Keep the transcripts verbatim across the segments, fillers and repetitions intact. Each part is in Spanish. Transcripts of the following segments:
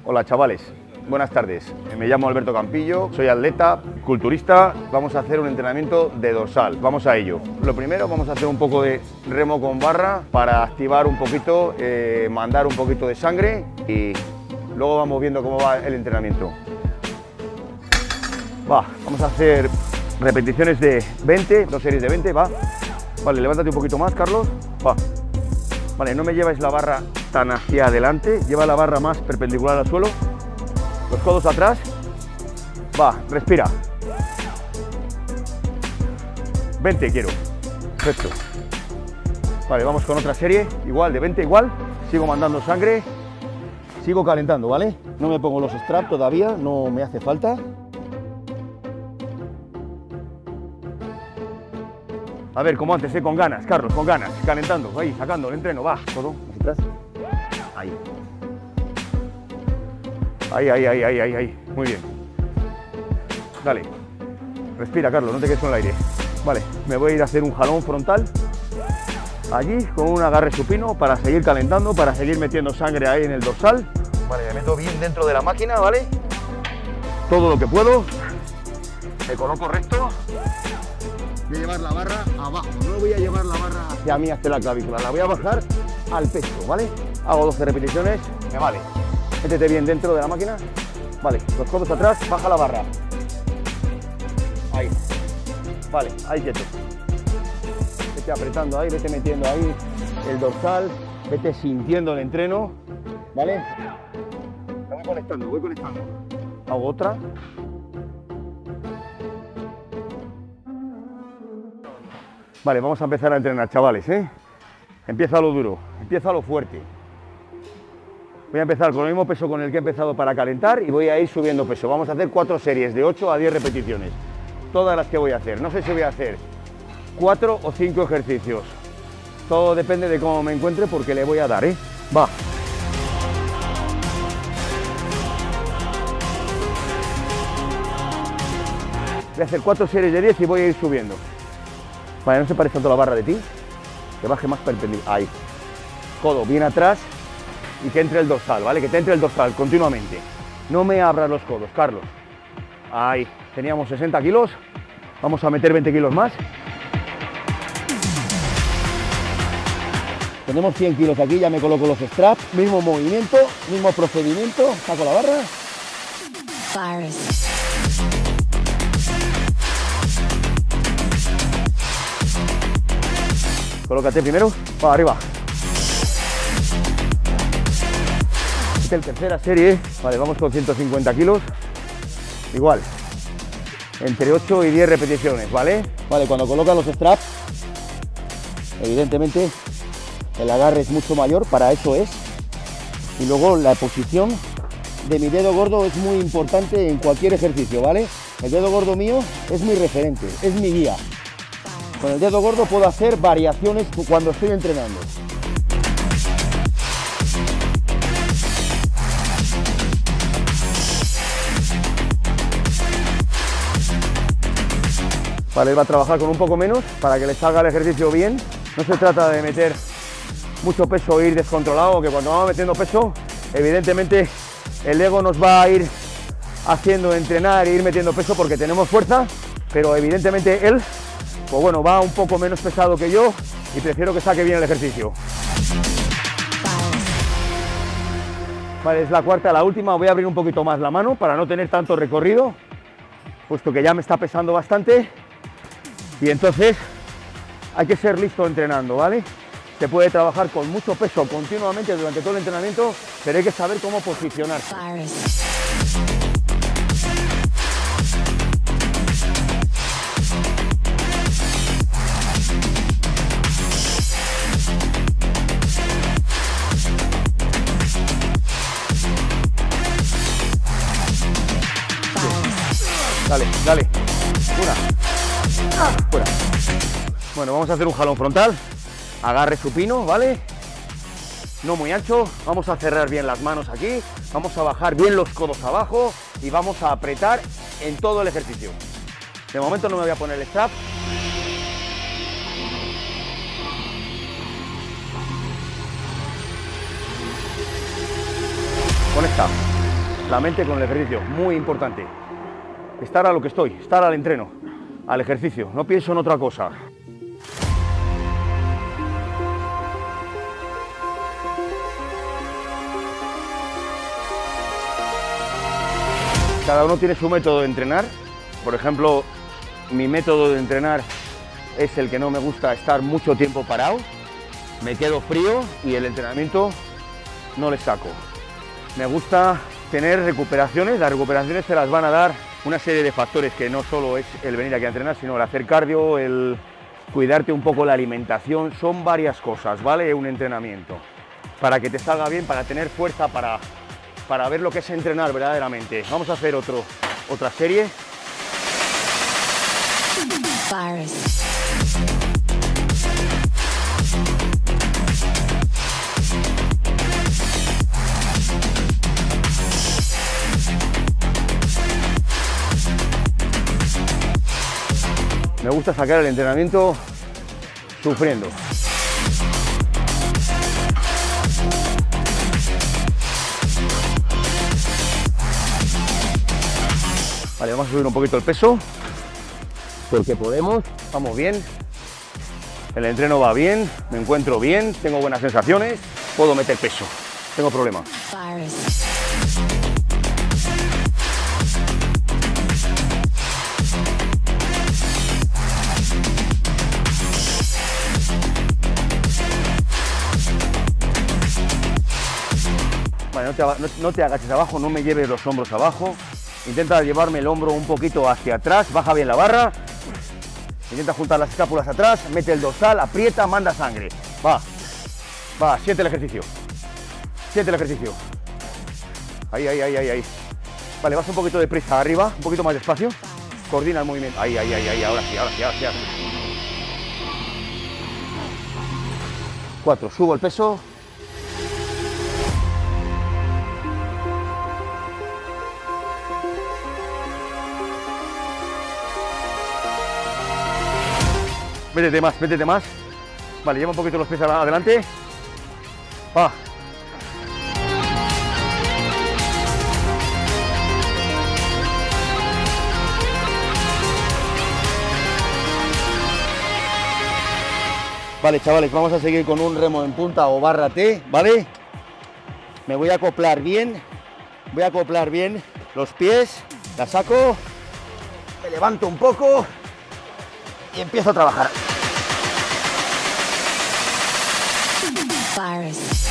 Hola chavales, buenas tardes. Me llamo Alberto Campillo, soy atleta, culturista. Vamos a hacer un entrenamiento de dorsal, vamos a ello. Lo primero, vamos a hacer un poco de remo con barra para activar un poquito, eh, mandar un poquito de sangre y luego vamos viendo cómo va el entrenamiento. Va, vamos a hacer repeticiones de veinte, dos series de veinte, va. Vale, levántate un poquito más, Carlos, va. Vale, no me lleváis la barra tan hacia adelante, lleva la barra más perpendicular al suelo, los codos atrás, va, respira. veinte quiero, perfecto. Vale, vamos con otra serie, igual, de veinte igual, sigo mandando sangre, sigo calentando, ¿vale? No me pongo los straps todavía, no me hace falta. A ver, como antes, ¿eh? Con ganas, Carlos, con ganas, calentando, ahí, sacando el entreno, va, codo, hacia atrás, ahí. Ahí, ahí, ahí, ahí, ahí, ahí, muy bien. Dale, respira, Carlos, no te quedes con el aire. Vale, me voy a ir a hacer un jalón frontal, allí, con un agarre supino, para seguir calentando, para seguir metiendo sangre ahí en el dorsal. Vale, me meto bien dentro de la máquina, ¿vale? Todo lo que puedo, me coloco recto. Voy a llevar la barra abajo, no voy a llevar la barra hacia mí, hacia la clavícula, la voy a bajar al pecho, ¿vale? Hago doce repeticiones, me vale. Métete bien dentro de la máquina, vale, los codos atrás, baja la barra. Ahí, vale, ahí quieto. Vete apretando ahí, vete metiendo ahí el dorsal, vete sintiendo el entreno, ¿vale? La voy conectando, voy conectando. Hago otra. Vale, vamos a empezar a entrenar, chavales, ¿eh? Empieza lo duro, empieza lo fuerte. Voy a empezar con el mismo peso con el que he empezado para calentar y voy a ir subiendo peso. Vamos a hacer cuatro series de ocho a diez repeticiones. Todas las que voy a hacer. No sé si voy a hacer cuatro o cinco ejercicios. Todo depende de cómo me encuentre porque le voy a dar, ¿eh? Va. Voy a hacer cuatro series de diez y voy a ir subiendo. Vale, no se parece tanto la barra de ti, que baje más perpendicular, ahí, codo bien atrás y que entre el dorsal, ¿vale? Que te entre el dorsal continuamente, no me abras los codos, Carlos, ahí, teníamos sesenta kilos, vamos a meter veinte kilos más, tenemos cien kilos aquí, ya me coloco los straps, mismo movimiento, mismo procedimiento, saco la barra. Fires. Colócate primero, para arriba. Esta es la tercera serie, vale, vamos con ciento cincuenta kilos, igual, entre ocho y diez repeticiones, ¿vale? Vale, cuando colocas los straps, evidentemente el agarre es mucho mayor, para eso es, y luego la posición de mi dedo gordo es muy importante en cualquier ejercicio, ¿vale? El dedo gordo mío es mi referente, es mi guía. Con el dedo gordo puedo hacer variaciones cuando estoy entrenando. Vale, él va a trabajar con un poco menos para que le salga el ejercicio bien. No se trata de meter mucho peso e ir descontrolado, que cuando vamos metiendo peso, evidentemente el ego nos va a ir haciendo entrenar e ir metiendo peso porque tenemos fuerza, pero evidentemente él, pues bueno, va un poco menos pesado que yo y prefiero que saque bien el ejercicio. Vale, es la cuarta, la última. Voy a abrir un poquito más la mano para no tener tanto recorrido, puesto que ya me está pesando bastante. Y entonces hay que ser listo entrenando, ¿vale? Se puede trabajar con mucho peso continuamente durante todo el entrenamiento, pero hay que saber cómo posicionarse. Dale, dale. Una. Ah, fuera. Bueno, vamos a hacer un jalón frontal. Agarre supino, ¿vale? No muy ancho. Vamos a cerrar bien las manos aquí. Vamos a bajar bien los codos abajo y vamos a apretar en todo el ejercicio. De momento no me voy a poner el strap. Conecta. la mente con el ejercicio, muy importante. Estar a lo que estoy, estar al entreno, al ejercicio, no pienso en otra cosa. Cada uno tiene su método de entrenar. Por ejemplo, mi método de entrenar es el que no me gusta estar mucho tiempo parado. Me quedo frío y el entrenamiento no le saco. Me gusta tener recuperaciones. Las recuperaciones te las van a dar una serie de factores que no solo es el venir aquí a entrenar, sino el hacer cardio, el cuidarte un poco la alimentación. Son varias cosas, ¿vale? Un entrenamiento. Para que te salga bien, para tener fuerza, para... para ver lo que es entrenar verdaderamente. Vamos a hacer otro, otra serie. Virus. Me gusta sacar el entrenamiento sufriendo. Vale, vamos a subir un poquito el peso, porque podemos, vamos bien, el entreno va bien, me encuentro bien, tengo buenas sensaciones, puedo meter peso, tengo problema. Vale, no te, no, no te agaches abajo, no me lleves los hombros abajo. Intenta llevarme el hombro un poquito hacia atrás, baja bien la barra. Intenta juntar las escápulas atrás, mete el dorsal, aprieta, manda sangre. Va, va, siente el ejercicio. Siente el ejercicio. Ahí, ahí, ahí, ahí, ahí. Vale, vas un poquito de prisa arriba, un poquito más despacio. Coordina el movimiento. Ahí, ahí, ahí, ahí, ahora sí, ahora sí, ahora sí. Ahora sí. Cuatro, subo el peso. Métete más, métete más. Vale, lleva un poquito los pies adelante. Va. Vale, chavales, vamos a seguir con un remo en punta o barra T, ¿vale? Me voy a acoplar bien. Voy a acoplar bien los pies. La saco. Me levanto un poco. Y empiezo a trabajar. Virus.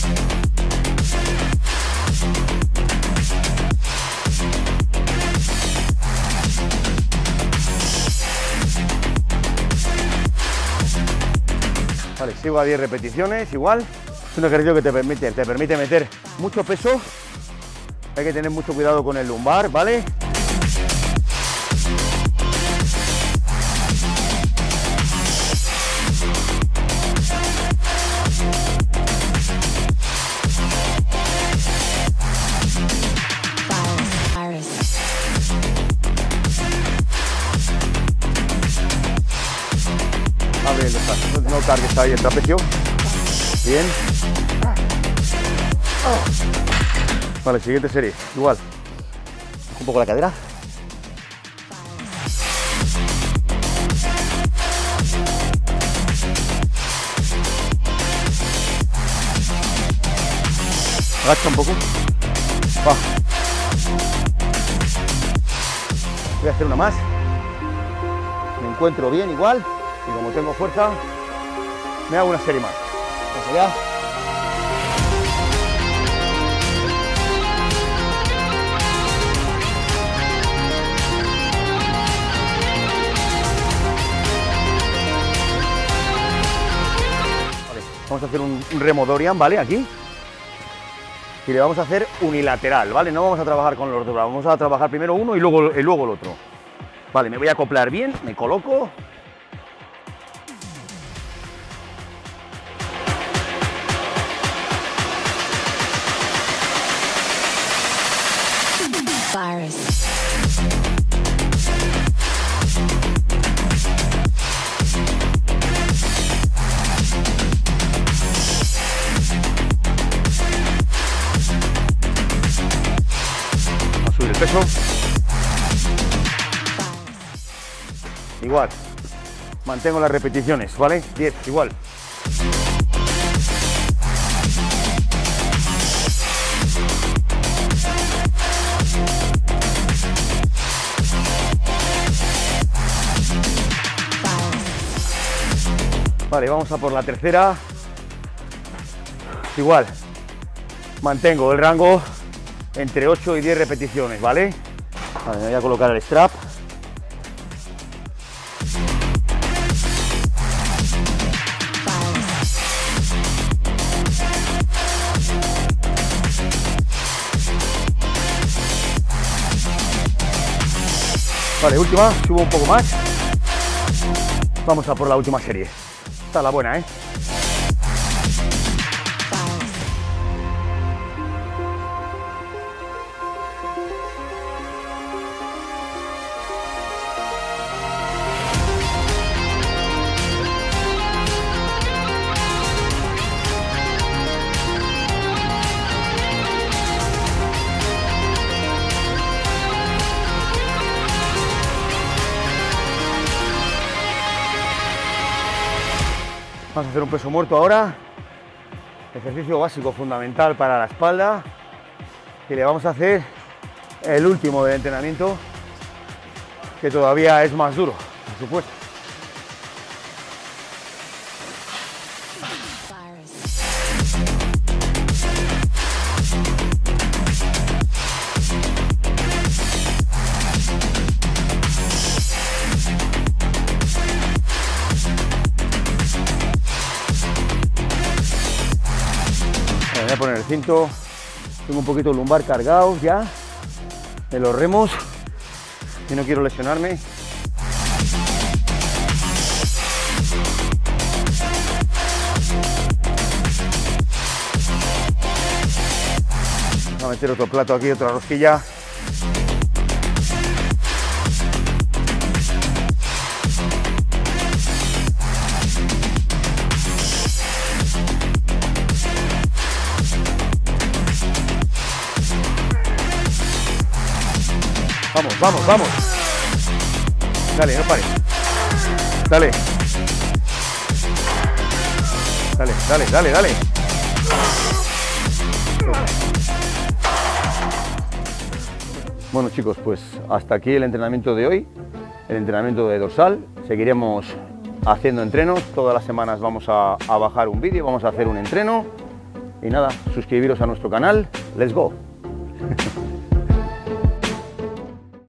Vale, sigo a diez repeticiones, igual. Es un ejercicio que te permite, te permite meter mucho peso. Hay que tener mucho cuidado con el lumbar, ¿vale? Abre el despacio, no cargues ahí el trapecio. Bien. Vale, siguiente serie, igual. Un poco la cadera. Agacha un poco. Va. Voy a hacer una más. Me encuentro bien igual. Y como tengo fuerza, me hago una serie más. Vamos allá. Vale, vamos a hacer un, un remo Dorian, ¿vale? Aquí. Y le vamos a hacer unilateral, ¿vale? No vamos a trabajar con los dos, vamos a trabajar primero uno y luego, y luego el otro. Vale, me voy a acoplar bien, me coloco. Virus. peso. Igual. Mantengo las repeticiones, ¿vale? diez, igual. Vale, vamos a por la tercera. Igual. Mantengo el rango entre ocho y diez repeticiones, ¿vale? Vale, me voy a colocar el strap. Vale, última, subo un poco más. Vamos a por la última serie. Esta es la buena, ¿eh? Vamos a hacer un peso muerto ahora, ejercicio básico fundamental para la espalda, y le vamos a hacer el último del entrenamiento, que todavía es más duro, por supuesto. Voy a poner el cinto, tengo un poquito el lumbar cargado ya en los remos y no quiero lesionarme. Voy a meter otro plato aquí, otra rosquilla. Vamos, vamos, vamos. Dale, no pares. Dale. Dale, dale, dale, dale. Bueno, chicos, pues hasta aquí el entrenamiento de hoy, el entrenamiento de dorsal. Seguiremos haciendo entrenos. Todas las semanas vamos a, a bajar un vídeo, vamos a hacer un entreno. Y nada, suscribiros a nuestro canal. Let's go.